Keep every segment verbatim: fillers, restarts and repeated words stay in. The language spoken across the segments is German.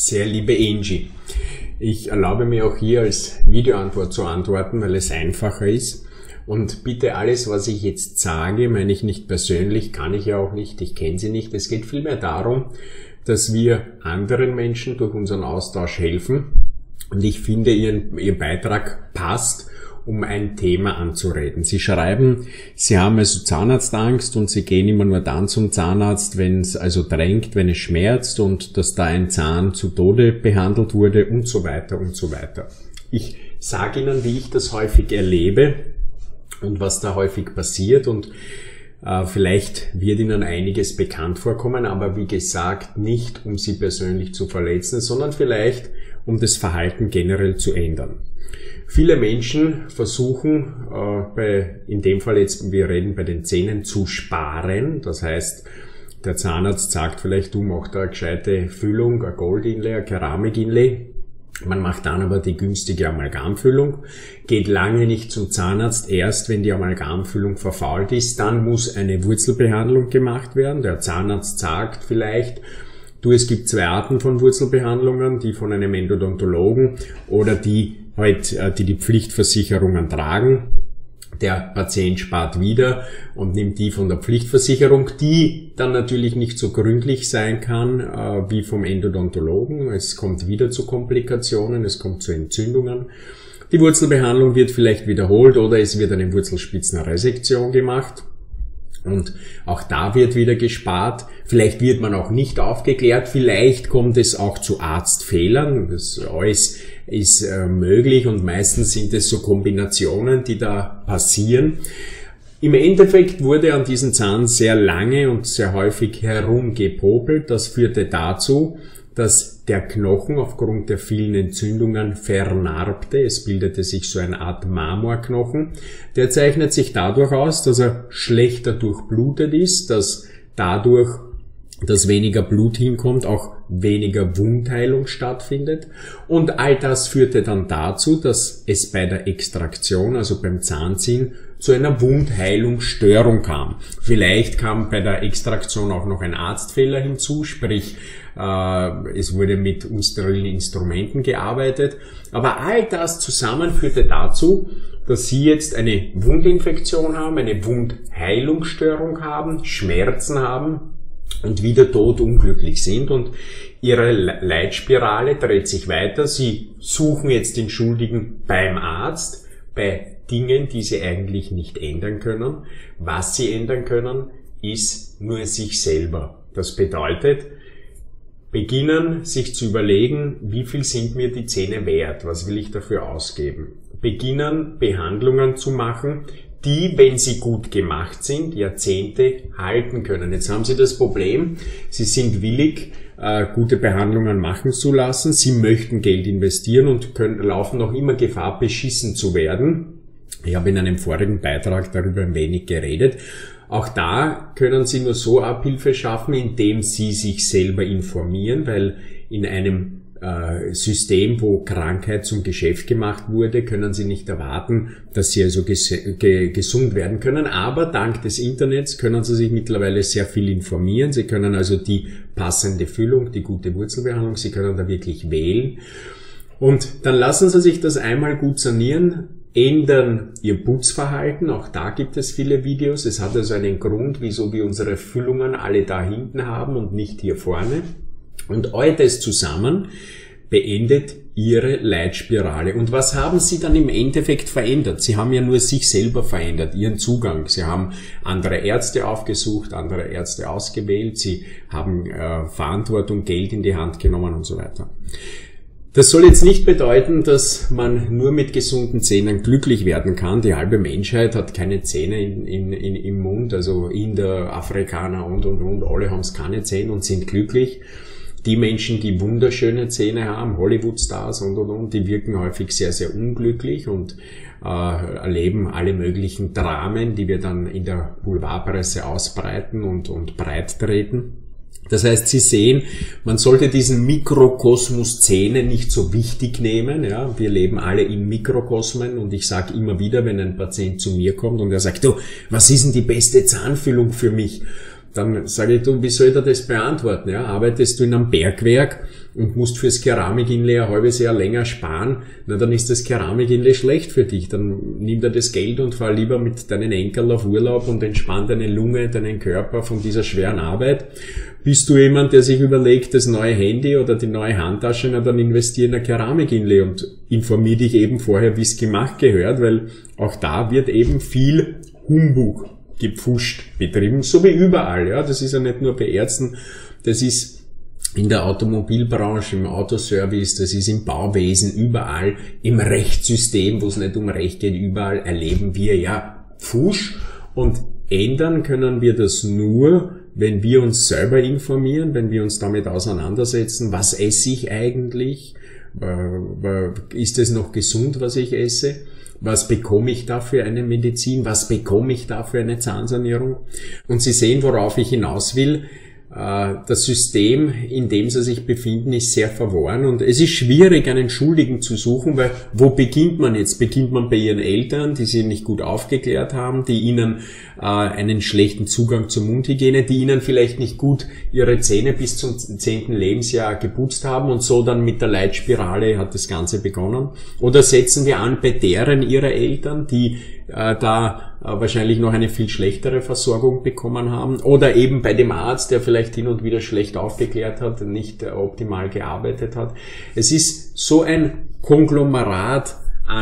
Sehr liebe Angie, ich erlaube mir auch hier als Videoantwort zu antworten, weil es einfacher ist. Und bitte alles, was ich jetzt sage, meine ich nicht persönlich, kann ich ja auch nicht, ich kenne sie nicht. Es geht vielmehr darum, dass wir anderen Menschen durch unseren Austausch helfen. Und ich finde, Ihren, Ihr Beitrag passt, um ein Thema anzureden. Sie schreiben, Sie haben also Zahnarztangst und Sie gehen immer nur dann zum Zahnarzt, wenn es also drängt, wenn es schmerzt und dass da ein Zahn zu Tode behandelt wurde und so weiter und so weiter. Ich sage Ihnen, wie ich das häufig erlebe und was da häufig passiert, und äh, vielleicht wird Ihnen einiges bekannt vorkommen, aber wie gesagt, nicht um Sie persönlich zu verletzen, sondern vielleicht um das Verhalten generell zu ändern. Viele Menschen versuchen, äh, bei, in dem Fall jetzt, wir reden bei den Zähnen, zu sparen. Das heißt, der Zahnarzt sagt vielleicht, du machst da eine gescheite Füllung, ein Goldinlay, ein Keramikinlay. Man macht dann aber die günstige Amalgamfüllung, geht lange nicht zum Zahnarzt. Erst wenn die Amalgamfüllung verfault ist, dann muss eine Wurzelbehandlung gemacht werden. Der Zahnarzt sagt vielleicht, du, es gibt zwei Arten von Wurzelbehandlungen, die von einem Endodontologen oder die halt, die die Pflichtversicherungen tragen. Der Patient spart wieder und nimmt die von der Pflichtversicherung, die dann natürlich nicht so gründlich sein kann äh, wie vom Endodontologen. Es kommt wieder zu Komplikationen, es kommt zu Entzündungen. Die Wurzelbehandlung wird vielleicht wiederholt oder es wird eine Wurzelspitzenresektion gemacht. Und auch da wird wieder gespart. Vielleicht wird man auch nicht aufgeklärt. Vielleicht kommt es auch zu Arztfehlern. Das alles ist äh, möglich und meistens sind es so Kombinationen, die da passieren. Im Endeffekt wurde an diesem Zahn sehr lange und sehr häufig herumgepopelt. Das führte dazu, dass der Knochen aufgrund der vielen Entzündungen vernarbte. Es bildete sich so eine Art Marmorknochen. Der zeichnet sich dadurch aus, dass er schlechter durchblutet ist, dass dadurch, dass weniger Blut hinkommt, auch weniger Wundheilung stattfindet. Und all das führte dann dazu, dass es bei der Extraktion, also beim Zahnziehen, zu einer Wundheilungsstörung kam. Vielleicht kam bei der Extraktion auch noch ein Arztfehler hinzu, sprich äh, es wurde mit unsterilen Instrumenten gearbeitet. Aber all das zusammen führte dazu, dass Sie jetzt eine Wundinfektion haben, eine Wundheilungsstörung haben, Schmerzen haben und wieder todunglücklich sind. Und Ihre Leitspirale dreht sich weiter. Sie suchen jetzt den Schuldigen beim Arzt, bei Dingen, die Sie eigentlich nicht ändern können. Was Sie ändern können, ist nur sich selber. Das bedeutet, beginnen, sich zu überlegen, wie viel sind mir die Zähne wert? Was will ich dafür ausgeben? Beginnen, Behandlungen zu machen, die, wenn sie gut gemacht sind, Jahrzehnte halten können. Jetzt haben Sie das Problem, Sie sind willig, äh, gute Behandlungen machen zu lassen. Sie möchten Geld investieren und können, laufen noch immer Gefahr, beschissen zu werden. Ich habe in einem vorigen Beitrag darüber ein wenig geredet. Auch da können Sie nur so Abhilfe schaffen, indem Sie sich selber informieren, weil in einem äh, System, wo Krankheit zum Geschäft gemacht wurde, können Sie nicht erwarten, dass Sie also ges ge gesund werden können. Aber dank des Internets können Sie sich mittlerweile sehr viel informieren. Sie können also die passende Füllung, die gute Wurzelbehandlung, Sie können da wirklich wählen. Und dann lassen Sie sich das einmal gut sanieren, ändern Ihr Putzverhalten, auch da gibt es viele Videos. Es hat also einen Grund, wieso wir unsere Füllungen alle da hinten haben und nicht hier vorne. Und all das zusammen beendet Ihre Leitspirale. Und was haben Sie dann im Endeffekt verändert? Sie haben ja nur sich selber verändert, Ihren Zugang. Sie haben andere Ärzte aufgesucht, andere Ärzte ausgewählt, Sie haben äh, Verantwortung, Geld in die Hand genommen und so weiter. Das soll jetzt nicht bedeuten, dass man nur mit gesunden Zähnen glücklich werden kann. Die halbe Menschheit hat keine Zähne in, in, in, im Mund, also Inder, Afrikaner und, und, und, alle haben es keine Zähne und sind glücklich. Die Menschen, die wunderschöne Zähne haben, Hollywood-Stars und, und, und, die wirken häufig sehr, sehr unglücklich und äh, erleben alle möglichen Dramen, die wir dann in der Boulevardpresse ausbreiten und, und breit treten. Das heißt, Sie sehen, man sollte diesen Mikrokosmos Zähne nicht so wichtig nehmen. Ja, wir leben alle in Mikrokosmen und ich sage immer wieder, wenn ein Patient zu mir kommt und er sagt, du, was ist denn die beste Zahnfüllung für mich? Dann sage ich, du, wie soll ich dir das beantworten? Ja, arbeitest du in einem Bergwerk und musst fürs Keramikinlay ein halbes Jahr länger sparen, na dann ist das Keramikinlay schlecht für dich. Dann nimm dir das Geld und fahr lieber mit deinen Enkeln auf Urlaub und entspann deine Lunge, deinen Körper von dieser schweren Arbeit. Bist du jemand, der sich überlegt, das neue Handy oder die neue Handtasche, na dann investier in ein Keramikinlay und informier dich eben vorher, wie es gemacht gehört, weil auch da wird eben viel Humbug gepfuscht betrieben, so wie überall. Ja, das ist ja nicht nur bei Ärzten, das ist in der Automobilbranche, im Autoservice, das ist im Bauwesen, überall, im Rechtssystem, wo es nicht um Recht geht, überall erleben wir ja Pfusch, und ändern können wir das nur, wenn wir uns selber informieren, wenn wir uns damit auseinandersetzen, was esse ich eigentlich, ist es noch gesund, was ich esse, was bekomme ich da für eine Medizin, was bekomme ich da für eine Zahnsanierung. Und Sie sehen, worauf ich hinaus will. Das System, in dem sie sich befinden, ist sehr verworren, und es ist schwierig, einen Schuldigen zu suchen, weil wo beginnt man jetzt? Beginnt man bei ihren Eltern, die sie nicht gut aufgeklärt haben, die ihnen äh, einen schlechten Zugang zur Mundhygiene, die ihnen vielleicht nicht gut ihre Zähne bis zum zehnten Lebensjahr geputzt haben, und so dann mit der Leitspirale hat das Ganze begonnen? Oder setzen wir an bei deren ihrer Eltern, die äh, da wahrscheinlich noch eine viel schlechtere Versorgung bekommen haben, oder eben bei dem Arzt, der vielleicht hin und wieder schlecht aufgeklärt hat, nicht optimal gearbeitet hat. Es ist so ein Konglomerat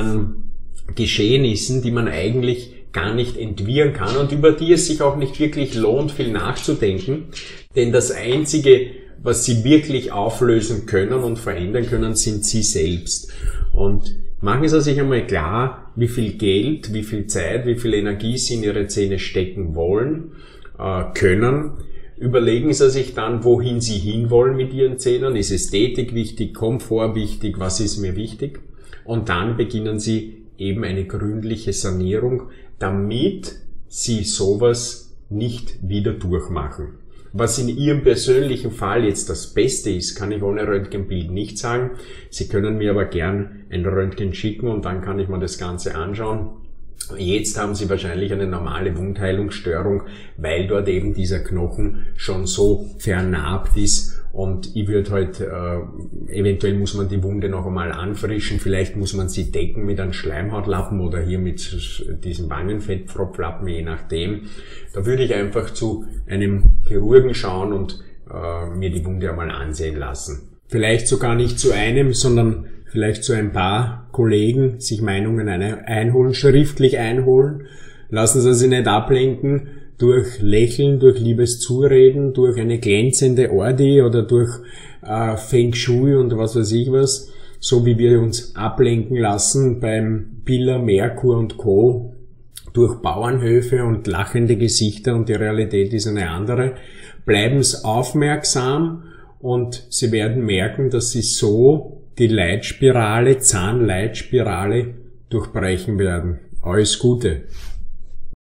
an Geschehnissen, die man eigentlich gar nicht entwirren kann und über die es sich auch nicht wirklich lohnt, viel nachzudenken, denn das Einzige, was sie wirklich auflösen können und verändern können, sind sie selbst. Und machen Sie sich einmal klar, wie viel Geld, wie viel Zeit, wie viel Energie Sie in Ihre Zähne stecken wollen, äh, können. Überlegen Sie sich dann, wohin Sie hinwollen mit Ihren Zähnen. Ist Ästhetik wichtig, Komfort wichtig, was ist mir wichtig? Und dann beginnen Sie eben eine gründliche Sanierung, damit Sie sowas nicht wieder durchmachen. Was in Ihrem persönlichen Fall jetzt das Beste ist, kann ich ohne Röntgenbild nicht sagen. Sie können mir aber gern ein Röntgen schicken und dann kann ich mir das Ganze anschauen. Jetzt haben Sie wahrscheinlich eine normale Wundheilungsstörung, weil dort eben dieser Knochen schon so vernarbt ist, und ich würde halt, äh, eventuell muss man die Wunde noch einmal anfrischen, vielleicht muss man sie decken mit einem Schleimhautlappen oder hier mit diesem Wangenfettpfropflappen, je nachdem. Da würde ich einfach zu einem Chirurgen schauen und äh, mir die Wunde einmal ansehen lassen. Vielleicht sogar nicht zu einem, sondern vielleicht zu ein paar Kollegen sich Meinungen einholen, schriftlich einholen. Lassen Sie sich nicht ablenken durch Lächeln, durch liebes Zureden, durch eine glänzende Ordi oder durch äh, Feng Shui und was weiß ich was, so wie wir uns ablenken lassen beim Billa, Merkur und Co. durch Bauernhöfe und lachende Gesichter, und die Realität ist eine andere. Bleiben Sie aufmerksam und Sie werden merken, dass Sie so die Leitspirale, Zahnleitspirale durchbrechen werden. Alles Gute!